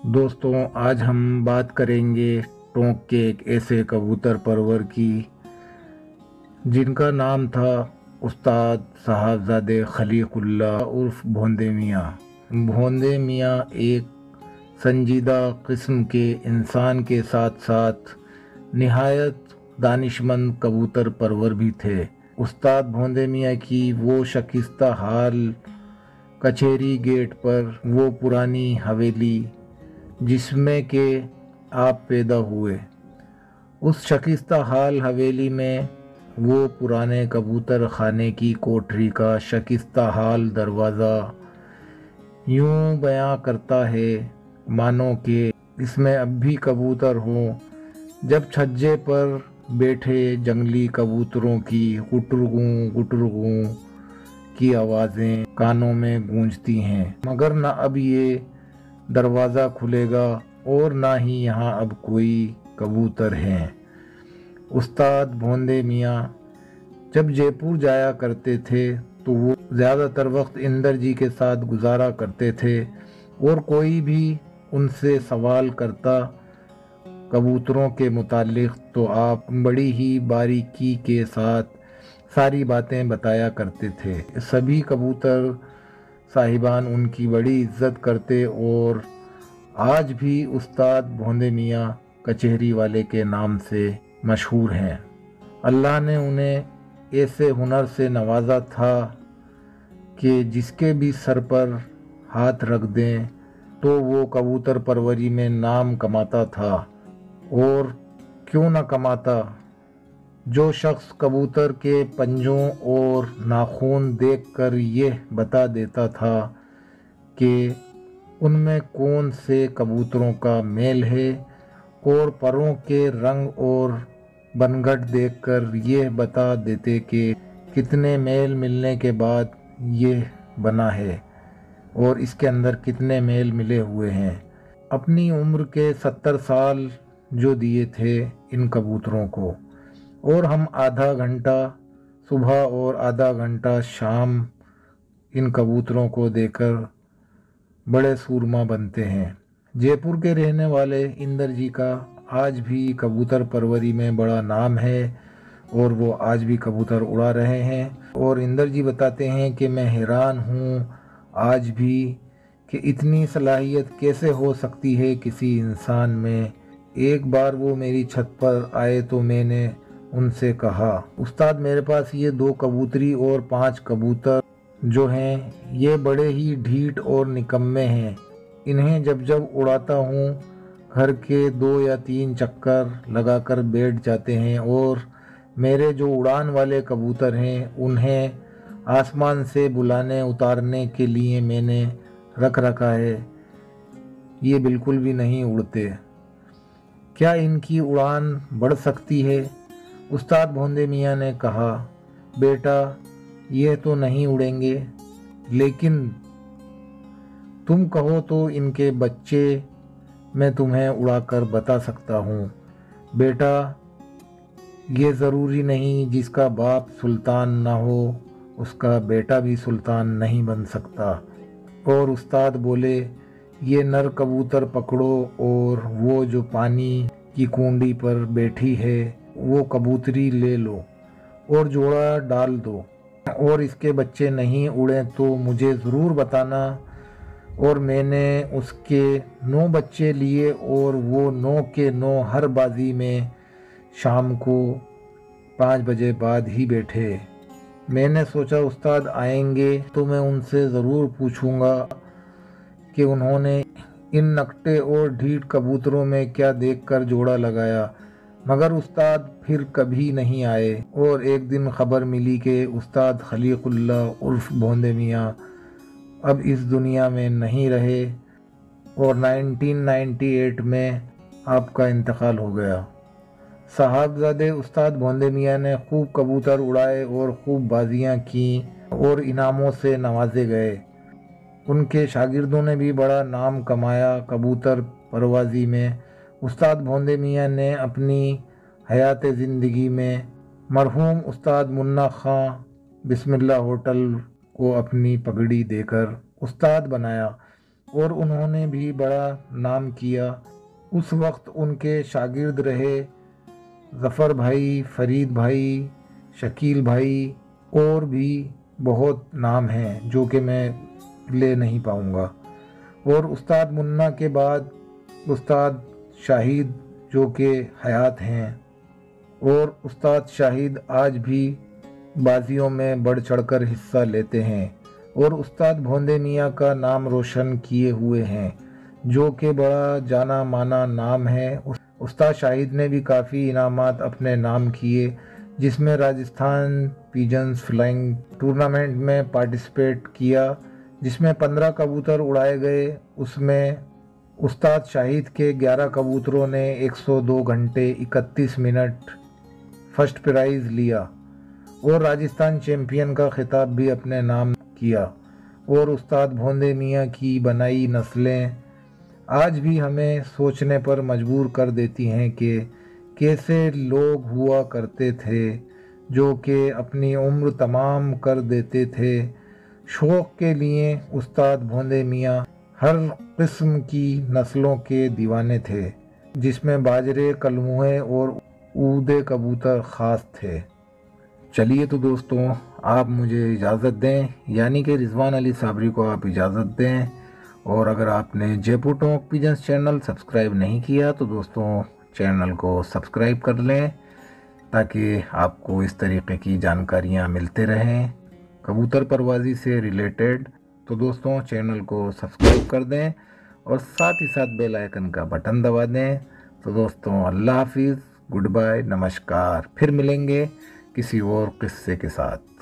دوستوں، آج ہم بات کریں گے ٹونک کے ایک ایسے کبوتر پرور کی جن کا نام تھا استاد صاحبزادے خلیق اللہ عرف بھوندے میاں۔ بھوندے میاں ایک سنجیدہ قسم کے انسان کے ساتھ ساتھ نہایت دانشمند کبوتر پرور بھی تھے۔ استاد بھوندے میاں کی وہ شکستہ حال کچہری گیٹ پر وہ پرانی حویلی جس میں کہ آپ پیدا ہوئے، اس شکستہ حال حویلی میں وہ پرانے کبوتر خانے کی کوٹری کا شکستہ حال دروازہ یوں بیاں کرتا ہے مانو کہ اس میں اب بھی کبوتر ہوں۔ جب چھجے پر بیٹھے جنگلی کبوتروں کی گٹرگوں گٹرگوں کی آوازیں کانوں میں گونجتی ہیں، مگر نہ اب یہ دروازہ کھلے گا اور نہ ہی یہاں اب کوئی کبوتر ہیں۔ استاد بھوندے میاں جب جے پور جایا کرتے تھے تو وہ زیادہ تر وقت اندر جی کے ساتھ گزارا کرتے تھے، اور کوئی بھی ان سے سوال کرتا کبوتروں کے متعلق تو آپ بڑی ہی باریکی کے ساتھ ساری باتیں بتایا کرتے تھے۔ سبھی کبوتر صاحبان ان کی بڑی عزت کرتے اور آج بھی استاد بھوندے میاں کچہری والے کے نام سے مشہور ہیں۔ اللہ نے انہیں ایسے ہنر سے نوازا تھا کہ جس کے بھی سر پر ہاتھ رکھ دیں تو وہ کبوتر پروری میں نام کماتا تھا، اور کیوں نہ کماتا۔ جو شخص کبوتر کے پنجوں اور ناخن دیکھ کر یہ بتا دیتا تھا کہ ان میں کون سے کبوتروں کا میل ہے، اور پروں کے رنگ اور بنگھٹ دیکھ کر یہ بتا دیتے کہ کتنے میل ملنے کے بعد یہ بنا ہے اور اس کے اندر کتنے میل ملے ہوئے ہیں۔ اپنی عمر کے 70 سال جو دیے تھے ان کبوتروں کو، اور ہم آدھا گھنٹہ صبح اور آدھا گھنٹہ شام ان کبوتروں کو دے کر بڑے سورما بنتے ہیں۔ جے پور کے رہنے والے اندر جی کا آج بھی کبوتر پروری میں بڑا نام ہے، اور وہ آج بھی کبوتر اڑا رہے ہیں۔ اور اندر جی بتاتے ہیں کہ میں حیران ہوں آج بھی کہ اتنی صلاحیت کیسے ہو سکتی ہے کسی انسان میں۔ ایک بار وہ میری چھت پر آئے تو میں نے ان سے کہا، استاد میرے پاس یہ 2 کبوتری اور 5 کبوتر جو ہیں یہ بڑے ہی ڈھیٹ اور نکمے ہیں، انہیں جب جب اڑاتا ہوں گھر کے 2 یا 3 چکر لگا کر بیٹھ جاتے ہیں، اور میرے جو اڑان والے کبوتر ہیں انہیں آسمان سے بلانے اتارنے کے لیے میں نے رکھ رکھا ہے، یہ بالکل بھی نہیں اڑتے۔ کیا ان کی اڑان بڑھ سکتی ہے؟ استاد بھوندے میاں نے کہا، بیٹا یہ تو نہیں اڑیں گے، لیکن تم کہو تو ان کے بچے میں تمہیں اڑا کر بتا سکتا ہوں۔ بیٹا یہ ضروری نہیں جس کا باپ سلطان نہ ہو اس کا بیٹا بھی سلطان نہیں بن سکتا۔ اور استاد بولے، یہ نر کبوتر پکڑو اور وہ جو پانی کی کونڈی پر بیٹھی ہے وہ کبوتری لے لو اور جوڑا ڈال دو، اور اس کے بچے نہیں اڑیں تو مجھے ضرور بتانا۔ اور میں نے اس کے 9 بچے لیے، اور وہ 9 کے 9 ہر بازی میں شام کو 5 بجے بعد ہی بیٹھے۔ میں نے سوچا استاد آئیں گے تو میں ان سے ضرور پوچھوں گا کہ انہوں نے ان نکٹے اور ڈھیٹ کبوتروں میں کیا دیکھ کر جوڑا لگایا، مگر استاد پھر کبھی نہیں آئے۔ اور ایک دن خبر ملی کہ استاد خلیق اللہ عرف بھوندے میاں اب اس دنیا میں نہیں رہے، اور 1998 میں آپ کا انتقال ہو گیا۔ صاحبزادے استاد بھوندے میاں نے خوب کبوتر اڑائے اور خوب بازیاں کیں اور انعاموں سے نوازے گئے۔ ان کے شاگردوں نے بھی بڑا نام کمایا کبوتر پروازی میں۔ استاد بھوندے میاں نے اپنی حیات زندگی میں مرحوم استاد منا خاں بسم اللہ ہوٹل کو اپنی پگڑی دے کر استاد بنایا۔ और उन्होंने भी बड़ा नाम किया। उस वक्त उनके शागिर्द रहे ज़फ़र भाई, फ़रीद भाई, शकील भाई और भी बहुत नाम हैं जो कि मैं ले नहीं पाऊँगा। और उस्ताद मुन्ना के बाद उस्ताद शाहिद जो कि हयात हैं, और उस्ताद शाहिद आज भी बाजियों में बढ़ चढ़कर हिस्सा लेते हैं और उस्ताद भोंदे मियाँ का नाम रोशन किए हुए हैं जो कि बड़ा जाना माना नाम है। उस्ताद शाहिद ने भी काफ़ी इनामात अपने नाम किए, जिसमें राजस्थान पिजन्स फ्लाइंग टूर्नामेंट में पार्टिसिपेट किया जिसमें 15 कबूतर उड़ाए गए। उसमें उस्ताद शाहिद के 11 कबूतरों ने 102 घंटे 31 मिनट फर्स्ट प्राइज़ लिया और राजस्थान चैम्पियन का खिताब भी अपने नाम किया। और उस्ताद भोंदे मियाँ की बनाई नस्लें आज भी हमें सोचने पर मजबूर कर देती हैं कि कैसे लोग हुआ करते थे जो कि अपनी उम्र तमाम कर देते थे शौक़ के लिए। उस्ताद भोंदे मियाँ हर किस्म की नस्लों के दीवाने थे, जिसमें बाजरे, कलमुए और ऊदे कबूतर ख़ास थे। चलिए तो दोस्तों, आप मुझे इजाज़त दें, यानी कि रिजवान अली साबरी को आप इजाज़त दें। और अगर आपने Jaipur Tonk pigeons channel subscribe नहीं किया तो दोस्तों चैनल को सब्सक्राइब कर लें ताकि आपको इस तरीके की जानकारियाँ मिलते रहें कबूतर परवाज़ी से रिलेटेड। तो दोस्तों चैनल को सब्सक्राइब कर दें और साथ ही साथ बेल आइकन का बटन दबा दें। तो दोस्तों अल्लाह हाफिज़, गुड बाय, नमस्कार। फिर मिलेंगे किसी और किस्से के साथ।